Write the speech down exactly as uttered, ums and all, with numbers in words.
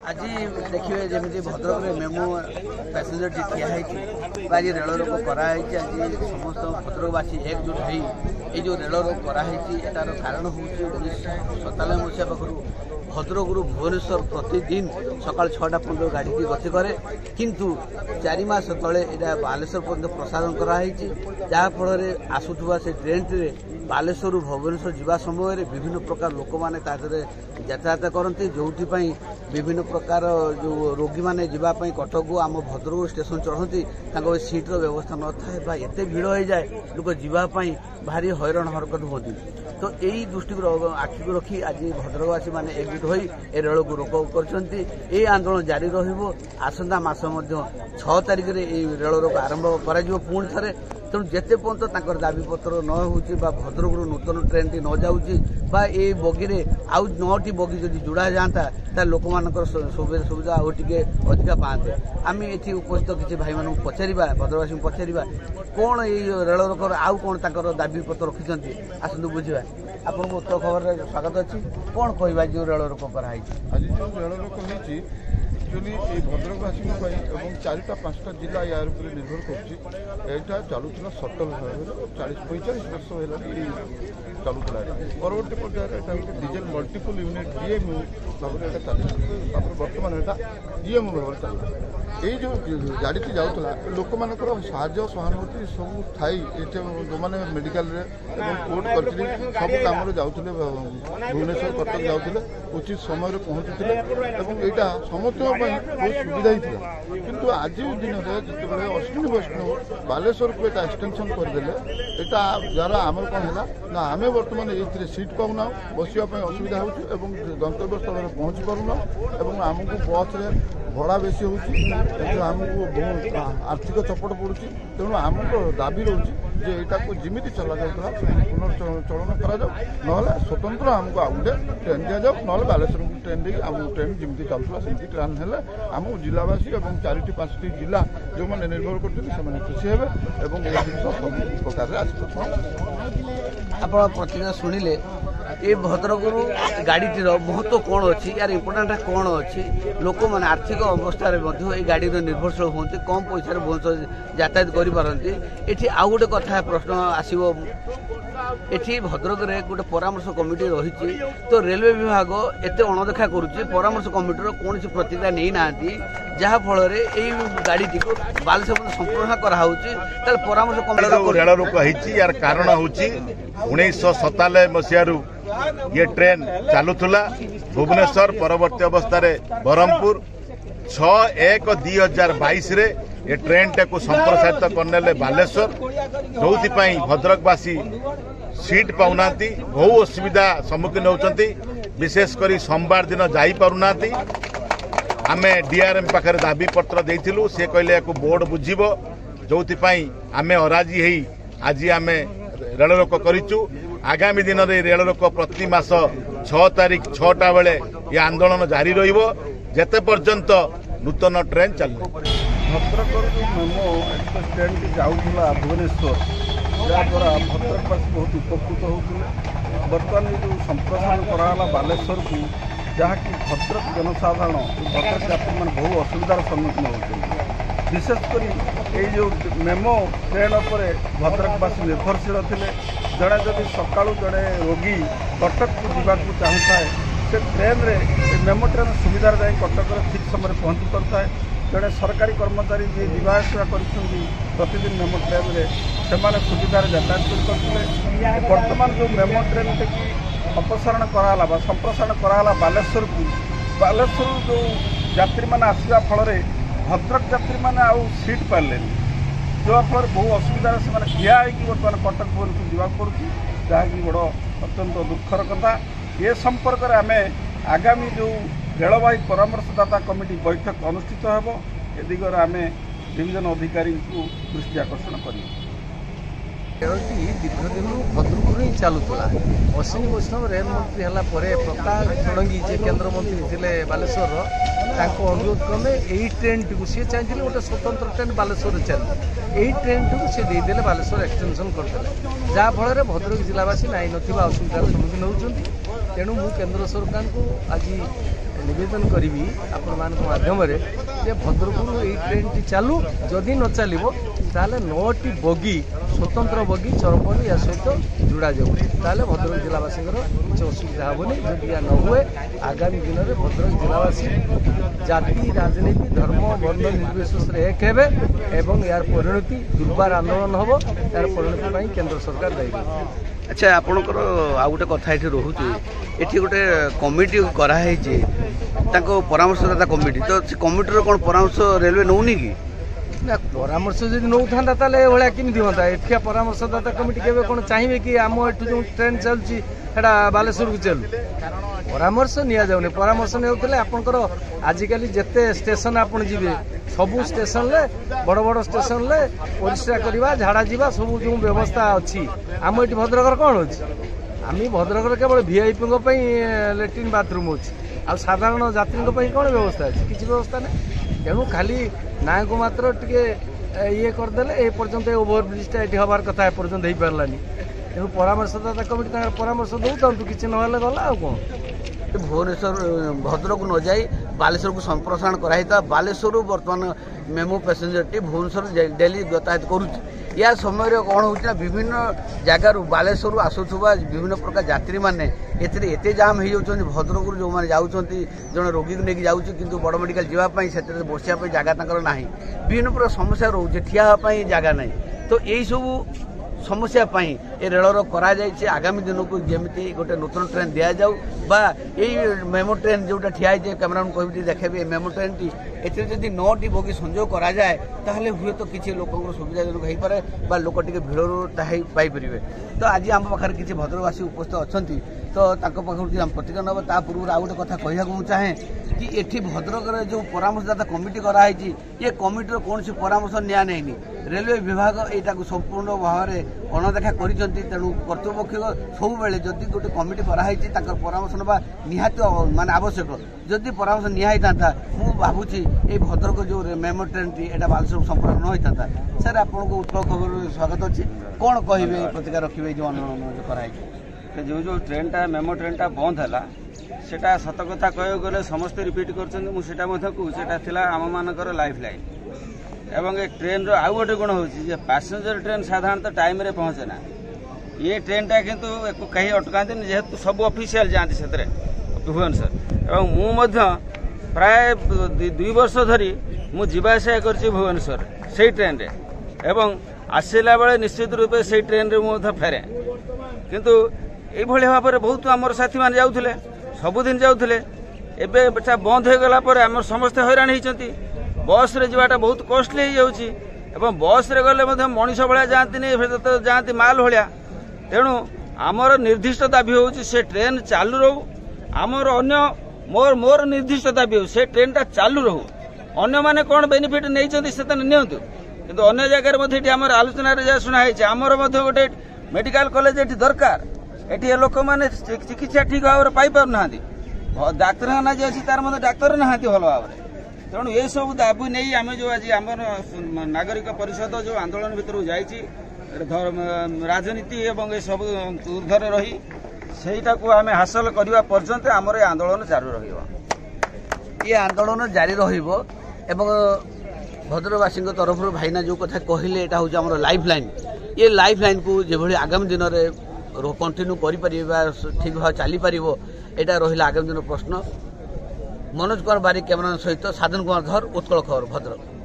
आज देखिए जमी भद्रक में मेमो पैसेंजर टी ठिया आज रेल रोक कराई आज समस्त भद्रकवासी एकजुट हो जो रेल रोक कराई यार कारण हूँ उन्नीस सतानवे मसीहा पाखु भद्रक भुवनेश्वर प्रतिदिन सकाल छटा पंद्रह गाड़ी की गति करे किंतु चार मास तले यहाँ बालेश्वर पर्यटन प्रसारण कराई जहाँफल आसुवा से ट्रेन टे बालेश्वर भुवनेश्वर जावा समय विभिन्न प्रकार लोक मैंने यातायात करते जो विभिन्न प्रकार जो रोगी मैंने जावाई कटक आम भद्रक स्टेशन चढ़ती सीट्र व्यवस्था न था एत भिड़ हो जाए लोक जावाई भारी हैरान हरकत होती तो यही दृष्टि आखि को रखी आज भद्रकवासी मैंने एकजुट हो रेल को रोक कर आंदोलन जारी रसंता मस छह तारिख में रेल रोक आरंभ कर पुणी थे तेणु जिते पर्यटन दाबी पत्र न हो भद्रक नूतन ट्रेन टी न जाऊँगी ये बगी आउ नौटी बगी जब जोड़ा जाता लोक मान सुविधा आउ टे अधिका पाते आम ये उपस्थित किसी भाई मान पचार भद्रकवासी पचार कौन ये रेल रोकर आउ कौन तर दाबी पत्र रखिंट आसतु बुझा आपको उत्तर खबर स्वागत अच्छी कौन कह जो रेल रोक कराई आज जो रेल रोक होती एक्चुअली ये भद्रकवासी चारिटा पांचटा जिला यार निर्भर कर चलुला सटल चालीस पैंचाश वर्ष है चलुला परवर्त पर्यायर डीजेल मल्टीपल यूनिट डीएम भाव में चलता बर्तमान यहाँ डीएम भाव में चलता ये जो गाड़ी जाऊला लोक मान साहय सहानुभूति सब थी जो मैंने मेडिकल कोर्ट कचेरी सब कम जाते भुवनेश्वर कटक जाते उचित समय पहुँचुते यहाँ समस्त बहुत सुविधा ही था किंतु आज दिन में जिते अश्विनी वैष्णव बालेश्वर को एक एक्सटेंशन करदे यहाँ द्वारा आम कौन है ना आम बर्तमान ये सीट पाऊना बसवाई असुविधा हो गंतव्य स्थल में पहुँची पारूना आमको बस भड़ा बेसी होमको बहुत आर्थिक चपट पड़ू तेणु आम दाबी रोचे जे यहाँ को जमी चला जाता पुनर्चलन करा स्वतंत्र आमको आउ गए ट्रेन दि जाऊ ना बालेश्वर ट्रेन दे आम ट्रेन जमी चलूला सेमती ट्रेन है आम जिलावासी और चार पांचटी जिला जो मैंने निर्भर करते खुशी हे और ये जिन सब प्रकार आज आप प्रतिज्ञा शुणिले ये भद्रक गाड़ीटीर महत्व कौन अच्छी यार इम्पोर्टाट कौन अच्छी लोक मैंने आर्थिक अवस्था गाड़ी निर्भरशील होती कम पैसा भुवनेश्वर यातायात करपारती आउ गोटे कथा प्रश्न आसो ये भद्रक में गोटे परामर्श कमिटी रही तो रेलवे विभाग एत अणदेखा करुच्ची परामर्श कमिटर कौन प्रतिक्रिया नहीं ना जहाँफल गाड़ी को बालेश्वर संपूर्ण कराऊँगी परामर्श कमिटी रेल रोक होती यार कारण हूँ उन्नीस सतानवे मसीह ये ट्रेन चलुला भुवनेश्वर परवर्ती अवस्था ब्रह्मपुर छह एक दुई हजार बैश ये ट्रेन टा को संप्रसारित करने बालेश्वर जो भद्रकवासी सीट पाऊना बहु असुविधा सम्मुखीन होती विशेषकर सोमवार दिन जापना आम डीआरएम पाखे दाबी पत्र देलु सी कहले बोर्ड बुझब जो आम अराजी है आज आम रेल रोक करूँ आगामी दिन में रेल रोक प्रति मास छह तारिख छटा बेले ये आंदोलन जारी रते पर्यंत नूतन ट्रेन चल भद्रक जो मेमो एक्सप्रेस ट्रेन टी जाऊला भुवनेश्वर जहाँद्वारा भद्रकवासी बहुत उपकृत होते बर्तमान जो संप्रसारण कराला बालेश्वर को जहाँकि भद्रक जनसाधारण भद्रक यात्री मैंने बहु असुविधार सम्मुखीन होते विशेषकर ये जो मेमो ट्रेन पर भद्रकवासी निर्भरशील थे जड़े जदि सका जड़े रोगी कटक को जावाक चाहूए से ट्रेन रे मेमो ट्रेन सुविधार जाए कटक ठीक समय पहुँची पाता है जड़े सरकारी कर्मचारी जी जावासवा करदिन मेमो ट्रेन रे से सुविधार यातायात करते बर्तमान जो मेमो ट्रेन टे अपसारण कराला संप्रसारण कराला बालेश्वर को बालेश्वर जो यात्री मैंने आसवा फल भद्रक यात्री मैंने आउ सीट पारे जहाँफल बहु असुविधा से ठिया बर्तमान कटक भुवनेश्वर जावाक पड़ू जहाँकि बड़ अत्यंत दुखर कथा ये संपर्क में आम आगामी जो रेलवाई परामर्शदाता कमिटी बैठक अनुष्ठित हो ए दिगरे आम डिविजन अधिकारी को दृष्टि आकर्षण कर रेलटी दीर्घ दिन भद्रक ही चलुला अश्विनी वैष्णव रेल मंत्री है प्रताप षडंगी जे केन्द्र मंत्री थे बालेश्वर अनुरोध क्रमे यही ट्रेन टी सी चाहिए गोटे स्वतंत्र ट्रेन बालेश्वर चल यही ट्रेन टी सी देदेले बालेश्वर एक्सटेंशन करदे जहाँफल भद्रक जिलावासी नाई नथिबा असुविधार सम्मुखीन होती तेणु मु केन्द्र सरकार को आज निवेदन करी आपण माध्यम जे भद्रकू ये ट्रेन टी चालू जदि न चलो ताले नौटी बगी स्वतंत्र बगी चरपली या सहित जोड़ा जाऊ ताले भद्रक जिलावासी किसी असुविधा हेनी जदि या न हुए आगामी दिन में भद्रक जिलावासी जाति राजनीति धर्म वर्ण निर्विशेष एक हेबे एवं यार परिणति दुर्बार आंदोलन हम यार परिणति केंद्र सरकार दायी। अच्छा आपणकर आउ गोटे कथा ये रोचे ये गोटे कमिटी कराई परामर्शदाता कमिटी तो से कमिटी कौन परामर्श रेलवे नौनी कि ना परामर्श जब नौ था भाया केमी हाँ एठिया परामर्शदाता कमिटी के कौन चाहिए कि आम एठू जो ट्रेन चलुची बालेश्वर को चलू परामर्श नि जाऊनी परामर्श नहीं आपंकर आजिकल जिते स्टेशन आपड़ जी सबू स्टेशन ले बड़ बड़ स्टेशन ले परिस्रा करवा झाड़ा जावा सब जो व्यवस्था अच्छी आम ये भद्रकर कौन अच्छी आम भद्रकर केवल वीआईपी लैट्रिन बाथरूम अच्छी आ साधारण यात्री कौन व्यवस्था अच्छी किसी व्यवस्था नहीं तेणु खाली ना को मात्र टे ये करदे ए पर्यंत ओभरब्रिजटा ये हबार कथा एपर्यंत हो पारानी तेणु परामर्शदाता कमिटी परामर्श दौता किसी ना गला आ कौन भुवनेश्वर भद्रक न जाई बालेश्वर को संप्रसारण कराइता बालेश्वर बर्तमान मेमो पैसेंजर टी भुवनेश्वर डेली यातायात करुच्ची या समय कौन होना विभिन्न जगार बालेश्वर आसुवा विभिन्न प्रकार यात्री मैंने एते जाम हो भद्रक जो मैंने जाऊँगी जड़े रोगी को लेकिन जाऊँगी किंतु बड़ मेडिकल जावाई से बसापी जगह ना विभिन्न प्रकार समस्या रोचे ठियापी जगह ना तो यही सब समस्या पाई ए रेलर करा जाइए आगामी दिन को जमी गोटे नूतन ट्रेन दि जाऊ बा यही मेमो ट्रेन जोटा ठिया कैमरामैन कह देखे मेमो ट्रेन टी एदी नौटी बगी संजोग करा जाए ताहले हुए तो किसी लोक सुविधाजनक हो पारे बा लोक टे भिड़ पाइपर तो आज आम पाखे किसी भद्रकवासी उपस्थित अच्छा तो पाखर प्रतिक्रिया नब ता पूर्व आउ गोटे कथा कहूँ चाहे कि एठी भद्रक जो परामर्शदाता कमिटी कराई ये कमिटी कौन सी परामर्श निया नहीं रेलवे विभाग यहाँ संपूर्ण भाव में अणदेखा करूँ कर्तृपक्ष सब बेले जदि गोटे कमिटी कराई परामर्श ना निहाती माने आवश्यक जदि परामर्श निहाई था मु भावुची ये भद्रक जो मेमो ट्रेन टी एटा बालेश्वर संपर्क न होता था सर आपको उत्तर खबर स्वागत अच्छी कौन कहे प्रतिक्रिया रखिए जो आंदोलन कराई जो जो ट्रेन टा मेमो ट्रेन टा बंद है सेटा सत कथा कह गले समस्ते रिपीट कर आम मानकर लाइफ लाइन एवं ट्रेन रो आउ गोटे गुण होची पैसेंजर ट्रेन साधारणतः टाइम रे पहुँचे ना ये ट्रेन टा किंतु कहीं अटकाती जेहेतु सब ऑफिशियल जाती से भुवनेश्वर एवं मु प्राय दुई वर्ष धरी मु जीवाशा कर भुवनेश्वर से ट्रेन रे एवं आसला बेले निश्चित रूपे से ट्रेन रे मु फेरे किंतु ये भाव में बहुत आम साथी मैंने जाऊे सबुदिन जाऊे एवं बंद हो गला आम समस्ते हैरान होती बस रे जावाटा बहुत कॉस्टली हो जाऊँगी एवं बस रे गले मनीष भाया जाती तो जाती माल भाया तेणु आमर निर्दिष्ट दाबी होची से ट्रेन चालू रहू आमर अन्य मोर मोर निर्दिष्ट दाबी हो से ट्रेन टा चालू रहू अन्य माने कौन बेनिफिट नहीं से नियंतु किंतु अन्य जगह आम आलोचना जहाँ शुणाई आमर गोटे मेडिकल कॉलेज ये दरकार ये लोक मैंने चिकित्सा ठीक भाव में पाई पार ना डाक्तखाना जी अच्छी तार मतलब डाक्तर ना भल भाव में तेणु ये सब दाबी नहीं आम जो आज आम नागरिक परिषद जो आंदोलन भितर जाइए राजनीति एवं ये सब ऊर्धर रही सेटा को आम हासिल करने पर्यंत आमर ये आंदोलन चालू रही ये आंदोलन जारी रहिबो एवं भद्रकवासी तरफ भाईना जो कथा कहले एटा हूँ आम लाइफ लाइन ये लाइफ लाइन को जो आगामी दिन में कंटिन्यू कर ठीक भाव चली पार यहाँ रहा आगामी दिन प्रश्न मनोज कुमार बारिक कैमरा सहित साधन कुमार धर उत्कल खबर भद्रक।